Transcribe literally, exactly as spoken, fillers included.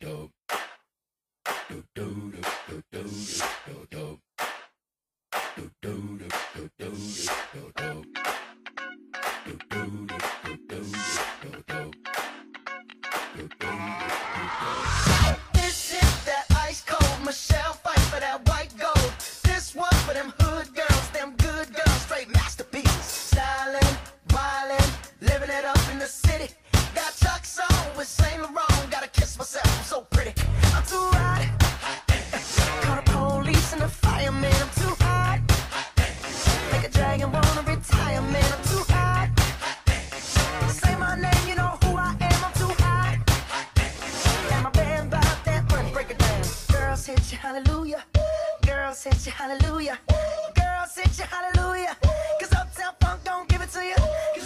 This is that ice cold Michelle fight for that white gold. This one for them hood girls, them good girls, straight masterpieces. Stylin', wildin', living it up in the city. Got Chuck's on with Saint Laurent. Gotta kiss myself, I'm so pretty. I'm too hot. Call the police and the fireman. I'm too hot. Make a dragon wanna retire, man. I'm too hot. Say my name, you know who I am. I'm too hot. And my band bought that money. Break it down. Girls hit you, hallelujah. Girls hit you, hallelujah. Girls hit you, hallelujah. Cause Uptown Funk don't give it to you.